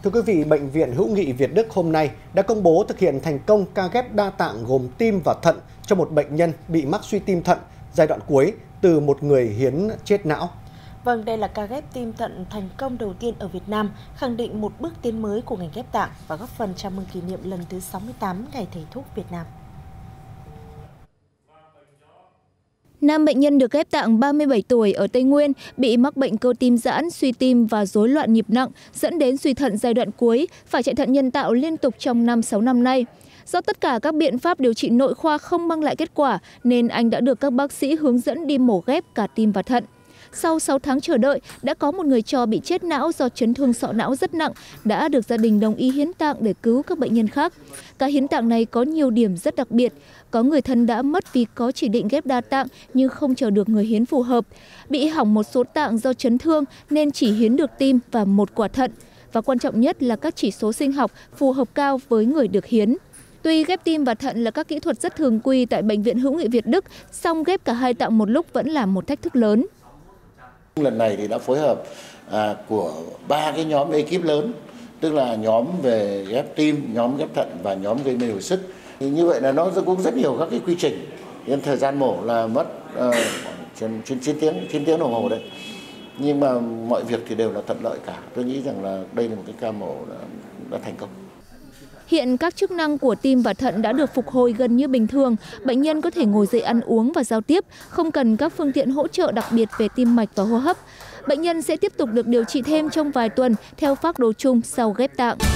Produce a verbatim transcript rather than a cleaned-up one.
Thưa quý vị, Bệnh viện Hữu nghị Việt Đức hôm nay đã công bố thực hiện thành công ca ghép đa tạng gồm tim và thận cho một bệnh nhân bị mắc suy tim thận giai đoạn cuối từ một người hiến chết não. Vâng, đây là ca ghép tim thận thành công đầu tiên ở Việt Nam, khẳng định một bước tiến mới của ngành ghép tạng và góp phần chào mừng kỷ niệm lần thứ sáu mươi tám Ngày Thầy thuốc Việt Nam. Nam bệnh nhân được ghép tạng ba mươi bảy tuổi ở Tây Nguyên bị mắc bệnh cơ tim giãn, suy tim và rối loạn nhịp nặng dẫn đến suy thận giai đoạn cuối, phải chạy thận nhân tạo liên tục trong năm sáu năm nay. Do tất cả các biện pháp điều trị nội khoa không mang lại kết quả nên anh đã được các bác sĩ hướng dẫn đi mổ ghép cả tim và thận. Sau sáu tháng chờ đợi, đã có một người cho bị chết não do chấn thương sọ não rất nặng, đã được gia đình đồng ý hiến tạng để cứu các bệnh nhân khác. Ca hiến tạng này có nhiều điểm rất đặc biệt. Có người thân đã mất vì có chỉ định ghép đa tạng nhưng không chờ được người hiến phù hợp. Bị hỏng một số tạng do chấn thương nên chỉ hiến được tim và một quả thận. Và quan trọng nhất là các chỉ số sinh học phù hợp cao với người được hiến. Tuy ghép tim và thận là các kỹ thuật rất thường quy tại Bệnh viện Hữu nghị Việt Đức, song ghép cả hai tạng một lúc vẫn là một thách thức lớn. Lần này thì đã phối hợp à, của ba cái nhóm ekip lớn, tức là nhóm về ghép tim, nhóm ghép thận và nhóm gây mê hồi sức. Thì như vậy là nó cũng rất nhiều các cái quy trình. Nên thời gian mổ là mất uh, trên chín tiếng, chín tiếng đồng hồ đấy. Nhưng mà mọi việc thì đều là thuận lợi cả. Tôi nghĩ rằng là đây là một cái ca mổ đã, đã thành công. Hiện các chức năng của tim và thận đã được phục hồi gần như bình thường. Bệnh nhân có thể ngồi dậy ăn uống và giao tiếp, không cần các phương tiện hỗ trợ đặc biệt về tim mạch và hô hấp. Bệnh nhân sẽ tiếp tục được điều trị thêm trong vài tuần theo phác đồ chung sau ghép tạng.